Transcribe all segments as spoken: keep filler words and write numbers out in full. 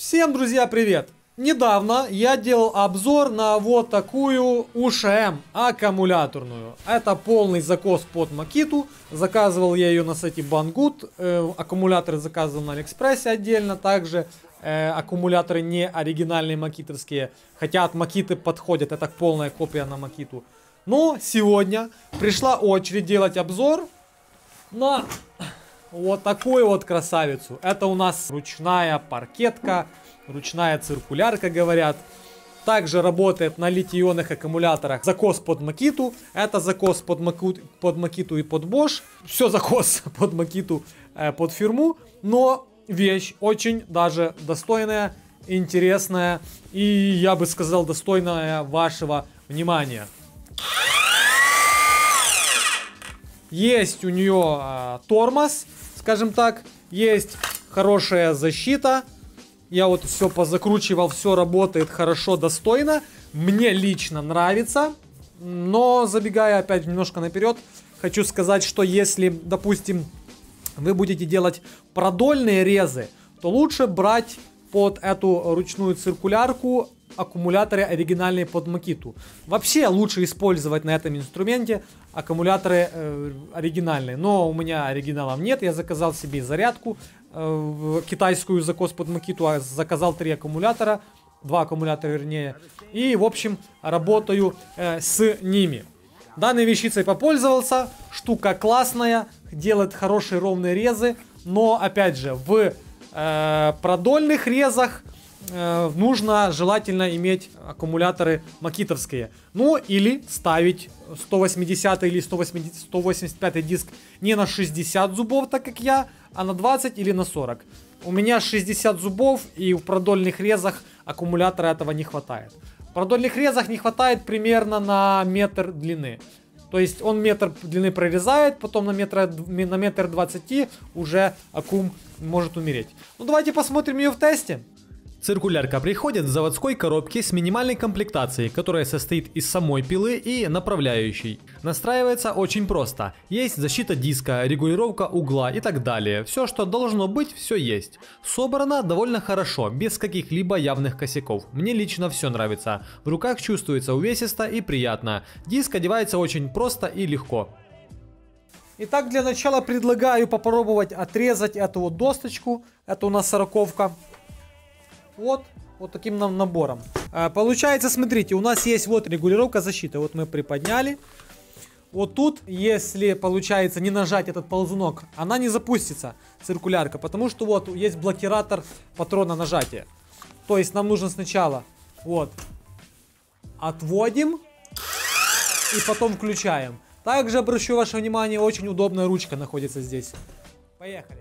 Всем, друзья, привет! Недавно я делал обзор на вот такую у эш эм аккумуляторную. Это полный закос под Makito. Заказывал я ее на сайте Banggood. Э, аккумуляторы заказывал на Алиэкспрессе отдельно. Также э, аккумуляторы не оригинальные макитовские. Хотя от Makito подходят. Это полная копия на Makito. Но сегодня пришла очередь делать обзор на вот такую вот красавицу. Это у нас ручная паркетка. Ручная циркулярка, говорят. Также работает на литий-ионных аккумуляторах. Закос под Makito. Это закос под Makito, под Makito и под Bosch. Все закос под Makito, э, под фирму. Но вещь очень даже достойная, интересная. И я бы сказал, достойная вашего внимания. Есть у нее э, тормоз, скажем так. Есть хорошая защита. Я вот все позакручивал, все работает хорошо, достойно. Мне лично нравится. Но забегая опять немножко наперед, хочу сказать, что если, допустим, вы будете делать продольные резы, то лучше брать под эту ручную циркулярку аккумуляторы оригинальные под Makito. Вообще лучше использовать на этом инструменте аккумуляторы э, оригинальные. Но у меня оригиналов нет. Я заказал себе зарядку э, китайскую, закос под Makito. А заказал три аккумулятора. Два аккумулятора вернее. И в общем работаю э, с ними. Данной вещицей попользовался. Штука классная. Делает хорошие ровные резы. Но опять же в э, продольных резах нужно желательно иметь аккумуляторы макитовские. Ну или ставить сто восьмидесятый или сто восемьдесят пятый диск не на шестьдесят зубов, так как я, а на двадцать или на сорок. У меня шестьдесят зубов, и в продольных резах аккумулятора этого не хватает. В продольных резах не хватает примерно на метр длины. То есть он метр длины прорезает, потом на метр, на метр двадцати уже аккум может умереть. Ну давайте посмотрим ее в тесте. Циркулярка приходит в заводской коробке с минимальной комплектацией, которая состоит из самой пилы и направляющей. Настраивается очень просто. Есть защита диска, регулировка угла и так далее. Все, что должно быть, все есть. Собрано довольно хорошо, без каких-либо явных косяков. Мне лично все нравится. В руках чувствуется увесисто и приятно. Диск одевается очень просто и легко. Итак, для начала предлагаю попробовать отрезать эту вот досточку. Это у нас сороковка. Вот, вот таким нам набором. А, получается, смотрите, у нас есть вот регулировка защиты. Вот мы приподняли. Вот тут, если получается не нажать этот ползунок, она не запустится, циркулярка. Потому что вот есть блокиратор патрона нажатия. То есть нам нужно сначала вот отводим и потом включаем. Также обращу ваше внимание, очень удобная ручка находится здесь. Поехали.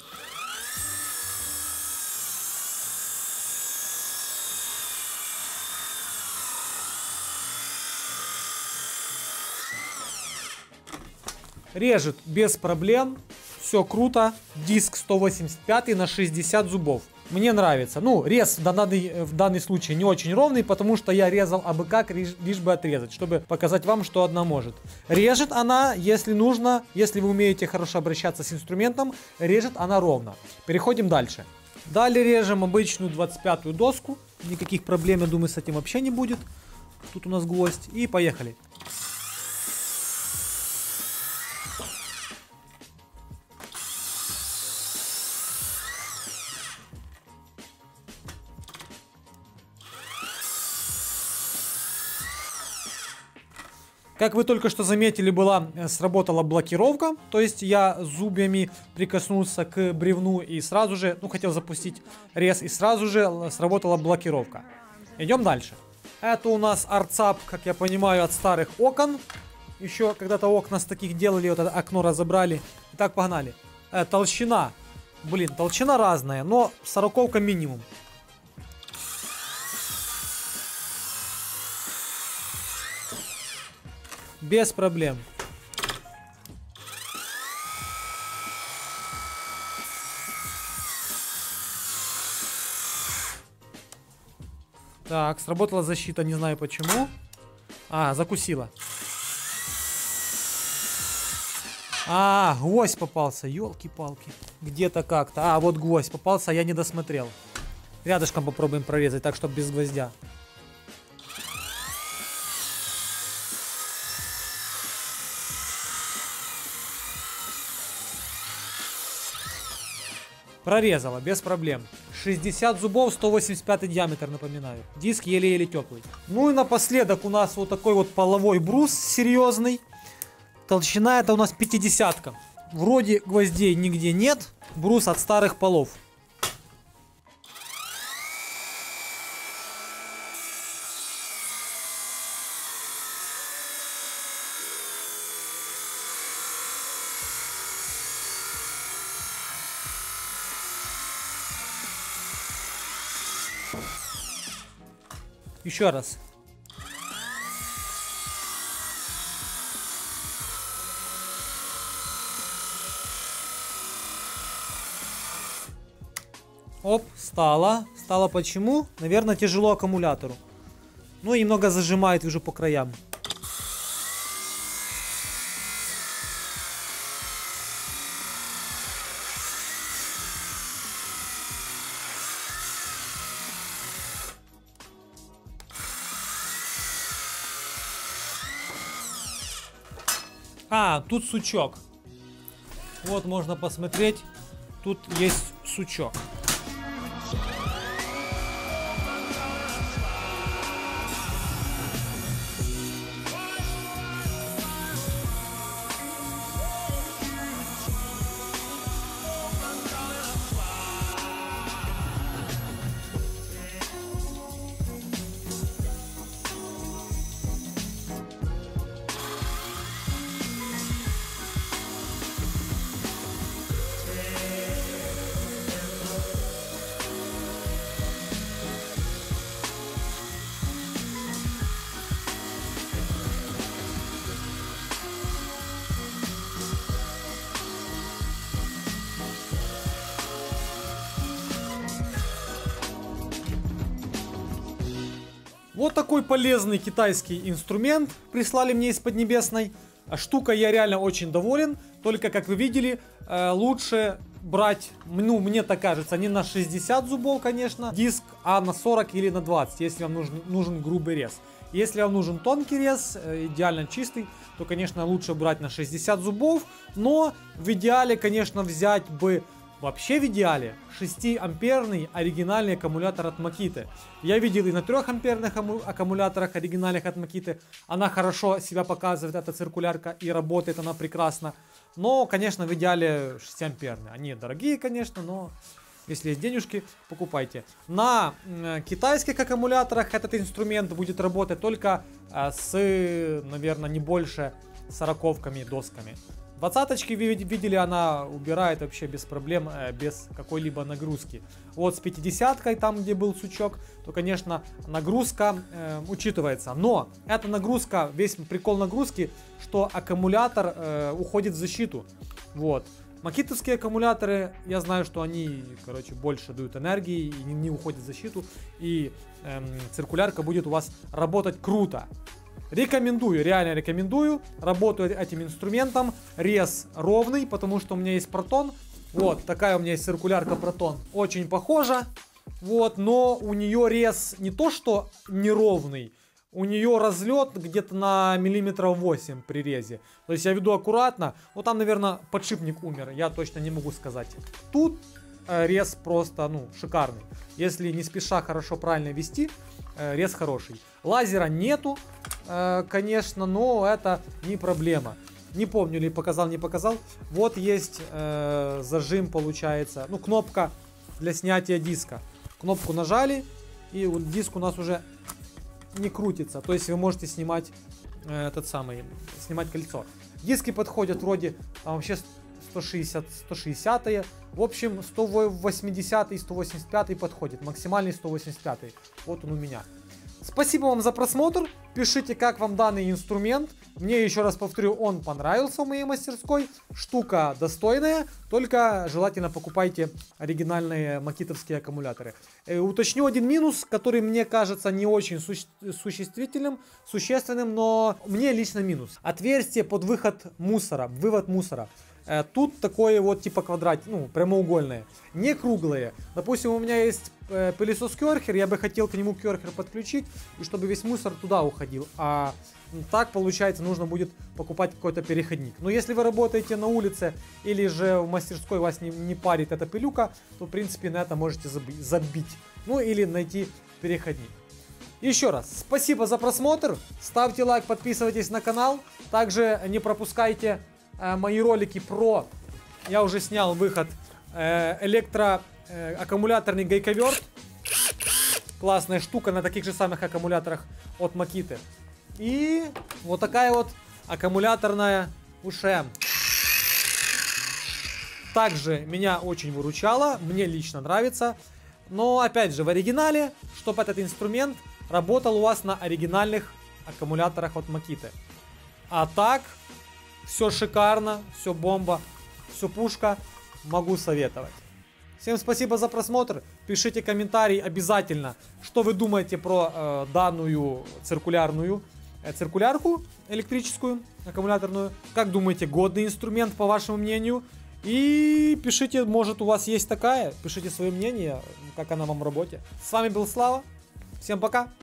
Режет без проблем, все круто. Диск сто восемьдесят пять на шестьдесят зубов. Мне нравится. Ну, рез в данный, в данный случай не очень ровный, потому что я резал абы как, лишь бы отрезать, чтобы показать вам, что одна может. Режет она, если нужно, если вы умеете хорошо обращаться с инструментом, режет она ровно. Переходим дальше. Далее режем обычную двадцать пятую доску. Никаких проблем, я думаю, с этим вообще не будет. Тут у нас гвоздь. И поехали. Как вы только что заметили, была сработала блокировка, то есть я зубьями прикоснулся к бревну и сразу же, ну хотел запустить рез, и сразу же сработала блокировка. Идем дальше. Это у нас арцап, как я понимаю, от старых окон. Еще когда-то окна с таких делали, вот это окно разобрали. Итак, погнали. Э, толщина, блин, толщина разная, но сороковка минимум. Без проблем. Так, сработала защита, не знаю почему. А, закусила. А, гвоздь попался, елки-палки. Где-то как-то. А, вот гвоздь попался, я не досмотрел. Рядышком попробуем прорезать, так, чтобы без гвоздя. Прорезала, без проблем. шестьдесят зубов, сто восемьдесят пять диаметр, напоминаю. Диск еле-еле теплый. Ну и напоследок у нас вот такой вот половой брус серьезный. Толщина это у нас пятидесятка. Вроде гвоздей нигде нет. Брус от старых полов. Еще раз. Оп, стало. Стало почему? Наверное, тяжело аккумулятору. Ну и немного зажимает уже по краям. А, тут сучок. Вот можно посмотреть. Тут есть сучок. Вот такой полезный китайский инструмент прислали мне из Поднебесной. Штука, я реально очень доволен. Только, как вы видели, лучше брать, ну, мне так кажется, не на шестьдесят зубов, конечно, диск, а на сорок или на двадцать, если вам нужен, нужен грубый рез. Если вам нужен тонкий рез, идеально чистый, то, конечно, лучше брать на шестьдесят зубов. Но в идеале, конечно, взять бы... Вообще в идеале шестиамперный оригинальный аккумулятор от Makita. Я видел и на трёхамперных аккумуляторах оригинальных от Makita. Она хорошо себя показывает, эта циркулярка, и работает она прекрасно. Но, конечно, в идеале шестиамперные. Они дорогие, конечно, но если есть денежки, покупайте. На э, китайских аккумуляторах этот инструмент будет работать только э, с, наверное, не больше сороковками досками. Двадцаточки, вы видели, она убирает вообще без проблем, без какой-либо нагрузки. Вот с пятидесяткой, там где был сучок, то, конечно, нагрузка э, учитывается. Но эта нагрузка, весь прикол нагрузки, что аккумулятор э, уходит в защиту. Вот. Макитовские аккумуляторы, я знаю, что они, короче, больше дают энергии и не, не уходят в защиту. И э, циркулярка будет у вас работать круто. Рекомендую, реально рекомендую. Работаю этим инструментом. Рез ровный, потому что у меня есть протон. Вот, такая у меня есть циркулярка протон. Очень похожа. Вот, но у нее рез не то, что неровный. У нее разлет где-то на миллиметров восемь при резе. То есть я веду аккуратно. Вот там, наверное, подшипник умер. Я точно не могу сказать. Тут э, рез просто, ну, шикарный. Если не спеша хорошо правильно вести, э, рез хороший. Лазера нету, э, конечно, но это не проблема. Не помню, ли показал, не показал. Вот есть э, зажим, получается. Ну, кнопка для снятия диска. Кнопку нажали, и вот диск у нас уже не крутится. То есть вы можете снимать э, этот самый, снимать кольцо. Диски подходят вроде там вообще сто шестьдесят, сто шестьдесят. В общем, сто восемьдесят и сто восемьдесят пять подходит. Максимальный сто восемьдесят пять. Вот он у меня. Спасибо вам за просмотр. Пишите, как вам данный инструмент. Мне, еще раз повторю, он понравился в моей мастерской. Штука достойная. Только желательно покупайте оригинальные макитовские аккумуляторы. Э, уточню один минус, который мне кажется не очень суще существительным, существенным, но мне лично минус. Отверстие под выход мусора, вывод мусора. Э, тут такое вот типа квадрат, ну, прямоугольное, не круглое. Допустим, у меня есть э, пылесос Керхер, я бы хотел к нему Керхер подключить, и чтобы весь мусор туда уходил. А так, получается, нужно будет покупать какой-то переходник. Но если вы работаете на улице или же в мастерской вас не, не парит эта пылюка, то, в принципе, на это можете заби- забить. Ну, или найти переходник. Еще раз, спасибо за просмотр. Ставьте лайк, подписывайтесь на канал. Также не пропускайте э, мои ролики про... Я уже снял выход э, электроаккумуляторный э, гайковерт. Классная штука на таких же самых аккумуляторах от Makita. И вот такая вот аккумуляторная УШМ. Также меня очень выручало, мне лично нравится. Но опять же, в оригинале, чтобы этот инструмент работал у вас на оригинальных аккумуляторах от Makita. А так, все шикарно, все бомба, все пушка, могу советовать. Всем спасибо за просмотр, пишите комментарии обязательно, что вы думаете про э, данную циркулярную э, циркулярку электрическую, аккумуляторную. Как думаете, годный инструмент по вашему мнению? И пишите, может у вас есть такая, пишите свое мнение, как она вам в работе. С вами был Слава, всем пока!